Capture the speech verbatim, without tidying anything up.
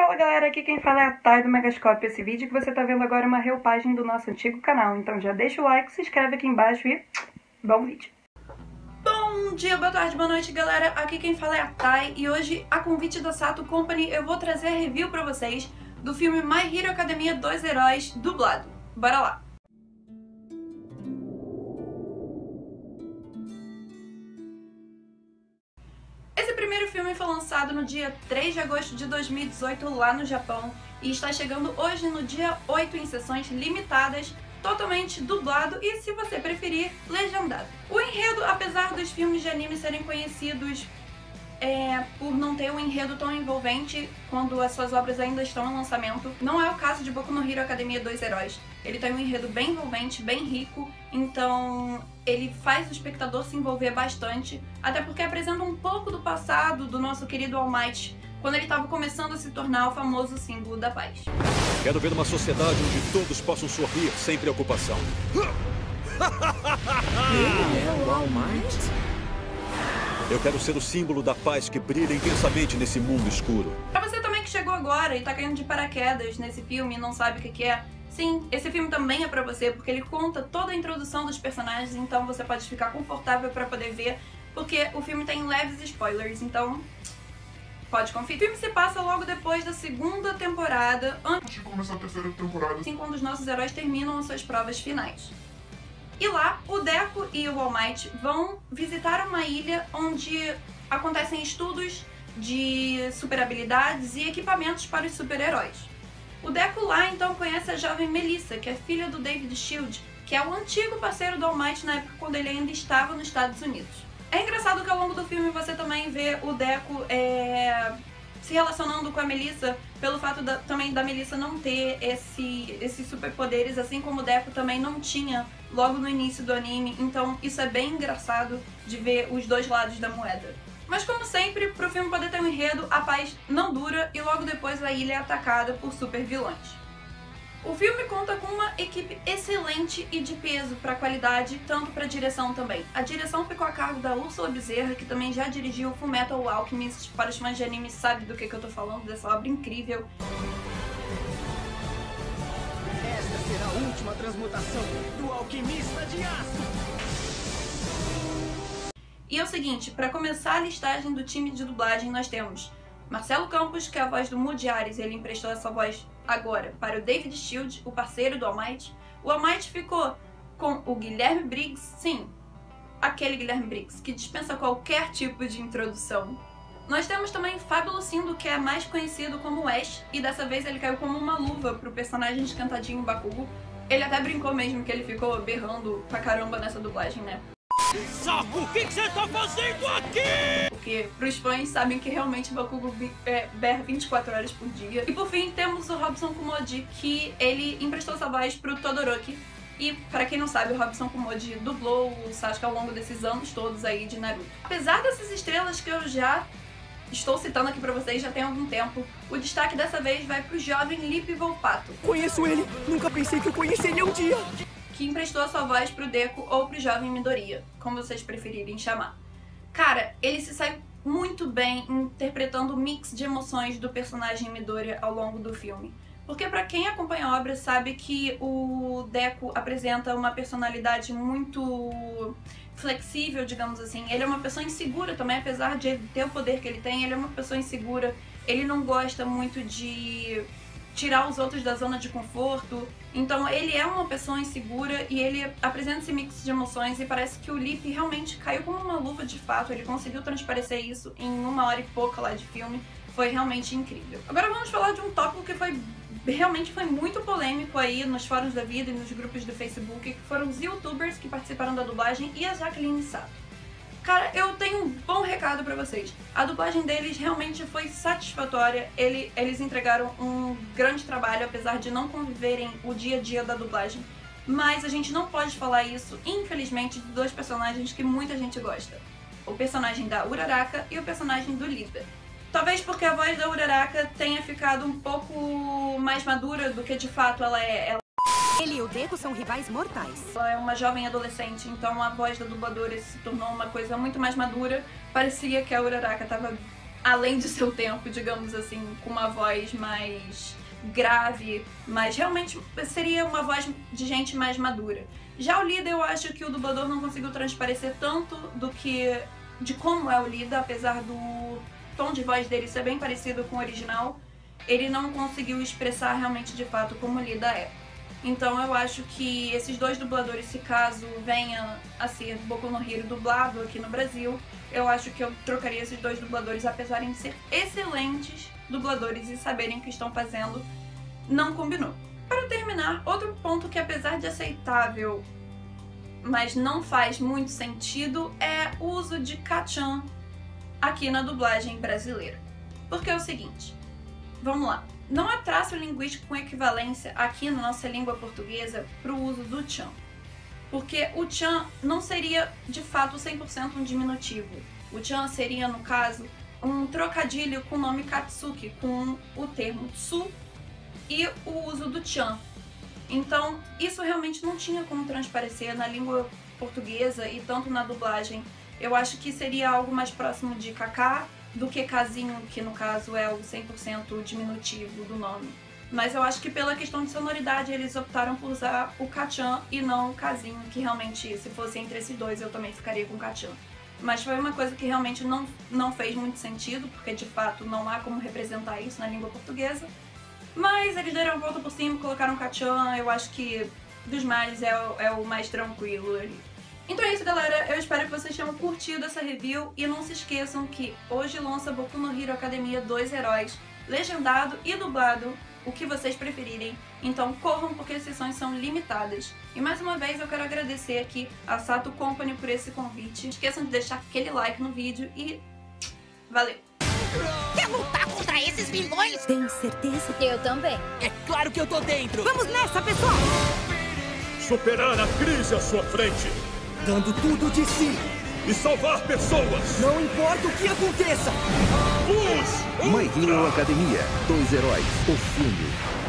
Fala galera, aqui quem fala é a Thay do Megascope. Esse vídeo que você tá vendo agora é uma reupagem do nosso antigo canal, então já deixa o like, se inscreve aqui embaixo e bom vídeo. Bom dia, boa tarde, boa noite galera, aqui quem fala é a Thay e hoje, a convite da Sato Company, eu vou trazer a review pra vocês do filme My Hero Academia Dois Heróis dublado. Bora lá! Esse primeiro filme foi lançado no dia três de agosto de dois mil e dezoito lá no Japão e está chegando hoje no dia oito em sessões limitadas, totalmente dublado e, se você preferir, legendado. O enredo, apesar dos filmes de anime serem conhecidos é, por não ter um enredo tão envolvente quando as suas obras ainda estão em lançamento, não é o caso de Boku no Hero Academia Dois Heróis. Ele tem um enredo bem envolvente, bem rico, então ele faz o espectador se envolver bastante, até porque apresenta um pouco do passado do nosso querido All Might, quando ele estava começando a se tornar o famoso símbolo da paz. Quero ver uma sociedade onde todos possam sorrir sem preocupação. Ele é o All Might? Eu quero ser o símbolo da paz que brilha intensamente nesse mundo escuro. Pra você também que chegou agora e tá caindo de paraquedas nesse filme e não sabe o que que é, sim, esse filme também é pra você, porque ele conta toda a introdução dos personagens, então você pode ficar confortável pra poder ver, porque o filme tem leves spoilers, então pode conferir. O filme se passa logo depois da segunda temporada, antes de começar a terceira temporada, assim, quando os nossos heróis terminam as suas provas finais. E lá, o Deku e o All Might vão visitar uma ilha onde acontecem estudos de super habilidades e equipamentos para os super-heróis. O Deku lá então conhece a jovem Melissa, que é filha do David Shield, que é o antigo parceiro do All Might na época quando ele ainda estava nos Estados Unidos. É engraçado que ao longo do filme você também vê o Deku é, se relacionando com a Melissa pelo fato da, também da Melissa não ter esse, esses superpoderes, assim como o Deku também não tinha logo no início do anime, então isso é bem engraçado de ver os dois lados da moeda. Mas como sempre, pro filme poder ter um enredo, a paz não dura e logo depois a ilha é atacada por super vilões. O filme conta com uma equipe excelente e de peso para a qualidade, tanto para a direção também. A direção ficou a cargo da Úrsula Bezerra, que também já dirigiu Fullmetal Alchemist. Para os fãs de anime sabem do que, que eu tô falando, dessa obra incrível. Esta será a última transmutação do Alquimista de Aço! E é o seguinte, para começar a listagem do time de dublagem, nós temos Marcelo Campos, que é a voz do Mude Ares, ele emprestou essa voz agora para o David Shield, o parceiro do All Might. O All Might ficou com o Guilherme Briggs, sim, aquele Guilherme Briggs, que dispensa qualquer tipo de introdução. Nós temos também Fábio Lucindo, que é mais conhecido como Ash, e dessa vez ele caiu como uma luva pro personagem esquentadinho Bakugo. Ele até brincou mesmo que ele ficou berrando pra caramba nessa dublagem, né? Saco, o que você tá fazendo aqui? Porque pros fãs sabem que realmente Bakugo berra vinte e quatro horas por dia. E por fim temos o Robson Kumoji, que ele emprestou essa voz pro Todoroki. E para quem não sabe, o Robson Kumoji dublou o Sasuke ao longo desses anos todos aí de Naruto. Apesar dessas estrelas que eu já estou citando aqui pra vocês já tem algum tempo, o destaque dessa vez vai pro jovem Lippe Volpato. Conheço ele, nunca pensei que eu conheceria um dia. Que emprestou a sua voz pro Deku ou pro jovem Midoriya, como vocês preferirem chamar. Cara, ele se sai muito bem interpretando o mix de emoções do personagem Midoriya ao longo do filme. Porque pra quem acompanha a obra sabe que o Deku apresenta uma personalidade muito flexível, digamos assim. Ele é uma pessoa insegura também, apesar de ter o poder que ele tem, ele é uma pessoa insegura. Ele não gosta muito de tirar os outros da zona de conforto, então ele é uma pessoa insegura e ele apresenta esse mix de emoções e parece que o Lippe realmente caiu como uma luva de fato, ele conseguiu transparecer isso em uma hora e pouca lá de filme, foi realmente incrível. Agora vamos falar de um tópico que foi realmente foi muito polêmico aí nos fóruns da vida e nos grupos do Facebook, que foram os youtubers que participaram da dublagem e a Jaqueline Sato. Cara, eu tenho um bom recado pra vocês. A dublagem deles realmente foi satisfatória. Ele, eles entregaram um grande trabalho, apesar de não conviverem o dia a dia da dublagem. Mas a gente não pode falar isso, infelizmente, de dois personagens que muita gente gosta. O personagem da Uraraka e o personagem do Lippe. Talvez porque a voz da Uraraka tenha ficado um pouco mais madura do que de fato ela é. Ela Ele e o Deku são rivais mortais. Ela é uma jovem adolescente, então a voz da dubladora se tornou uma coisa muito mais madura. Parecia que a Uraraka tava além de seu tempo, digamos assim, com uma voz mais grave, mas realmente seria uma voz de gente mais madura. Já o Lida, eu acho que o dublador não conseguiu transparecer tanto do que de como é o Lida, apesar do tom de voz dele ser bem parecido com o original, ele não conseguiu expressar realmente de fato como o Lida é. Então eu acho que esses dois dubladores, se caso venha a ser Boku no Hero dublado aqui no Brasil, eu acho que eu trocaria esses dois dubladores, apesar de ser excelentes dubladores e saberem o que estão fazendo, não combinou. Para terminar, outro ponto que apesar de aceitável, mas não faz muito sentido, é o uso de Kacchan aqui na dublagem brasileira. Porque é o seguinte, vamos lá. Não há traço linguístico com equivalência aqui na nossa língua portuguesa para o uso do chan. Porque o chan não seria, de fato, cem por cento um diminutivo. O chan seria, no caso, um trocadilho com o nome Katsuki, com o termo tsu e o uso do chan. Então, isso realmente não tinha como transparecer na língua portuguesa e tanto na dublagem. Eu acho que seria algo mais próximo de kaká do que casinho, que no caso é o cem por cento diminutivo do nome. Mas eu acho que pela questão de sonoridade eles optaram por usar o Kacchan e não o casinho, que realmente, se fosse entre esses dois, eu também ficaria com o Kacchan. Mas foi uma coisa que realmente não, não fez muito sentido, porque de fato não há como representar isso na língua portuguesa. Mas eles deram a volta por cima, colocaram o Kacchan, eu acho que dos males é o, é o mais tranquilo ali. Então é isso, galera, eu espero que vocês tenham curtido essa review e não se esqueçam que hoje lança Boku no Hero Academia dois Heróis, legendado e dublado, o que vocês preferirem, então corram porque as sessões são limitadas. E mais uma vez eu quero agradecer aqui a Sato Company por esse convite, não esqueçam de deixar aquele like no vídeo e valeu! Quer lutar contra esses vilões? Tem certeza? Eu também. É claro que eu tô dentro! Vamos nessa, pessoal! Superar a crise à sua frente Dando tudo de si! e salvar pessoas. Não importa o que aconteça! Os My Hero Academia, Dois Heróis, o filme.